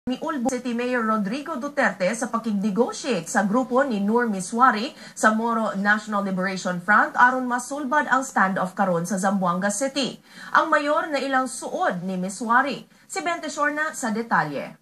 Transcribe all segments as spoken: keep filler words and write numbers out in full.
Miulbo City Mayor Rodrigo Duterte sa pakig-negotiate sa grupo ni Nur Miswari sa Moro National Liberation Front aron masulbad ang standoff karon sa Zamboanga City. Ang mayor na ilang suod ni Miswari. Si Bente Shorna sa detalye.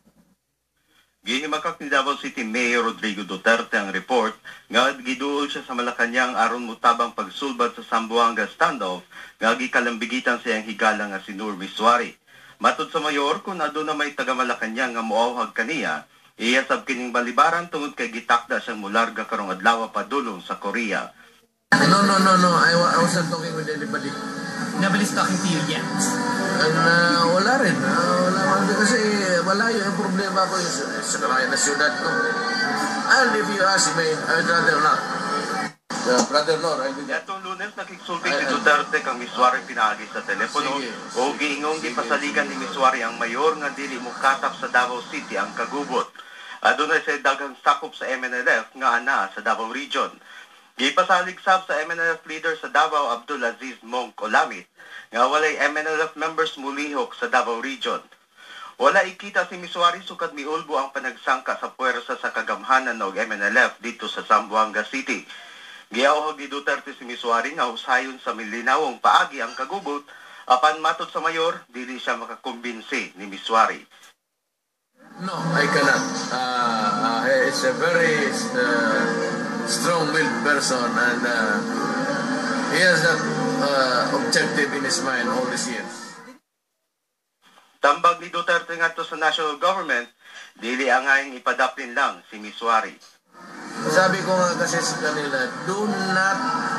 Gihimakak ni Davao City Mayor Rodrigo Duterte ang report nga giduol siya sa Malacañang aron mutabang pagsulbad sa Zamboanga standoff nga gikalambigitan siyang higala nga si Nur Miswari. Matod sa mayor, kung aduna may taga Malacañang nga moawhag kaniya, iya sab kining balibaran tungod kay gitakda siyang mularga karong adlaw padulong sa Korea. No, no, no, no. I, I wasn't talking with anybody. Nobody's talking to you yet. And uh, wala rin. Uh, wala man. Kasi wala yun. Ang problema ko yung sa kalayan na syudad ko. And if you ask me, I'd rather not. Uh, brother Nor, I did. Itong Lunes, nakiksulti si Duterte kang Miswari pinagi sa telepono o giingong gipasaligan ni Miswari ang mayor nga dili mo katap sa Davao City ang kagubot. Adunay sa daghang sakop sa M N L F nga ana sa Davao Region. Gipasalig sab sa M N L F leader sa Davao Abdul Aziz Monk Olamit nga walay M N L F members mulihok sa Davao Region. Wala ikita si Miswari sukad miulbo ang panagsangka sa puwersa sa kagamhanan ng M N L F dito sa Zamboanga City. Giawhag ni Duterte si Miswari nga usayon sa milinawong paagi ang kagubot apan matod sa mayor dili siya makakumbinsi ni Miswari. No, I cannot. Uh, uh, he is a very uh, strong-willed person and uh, he has that uh, objective in his mind all these years. Tambag ni Duterte ngadto sa national government, dili angayng ipadaplin lang si Miswari. Sabi ko nga kasi sa kanila, do not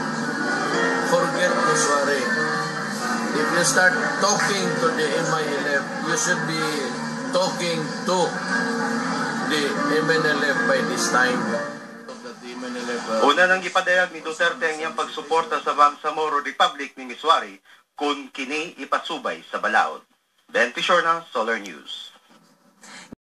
forget Miswari. If you start talking to the M I L F, you should be talking to the M N L F by this time. Una nang ipadayag ni Duterte ang iyang pagsuporta sa Bangsamoro Republic ni Miswari kung kini ipasubay sa balaod. Bente Shorna, Solar News.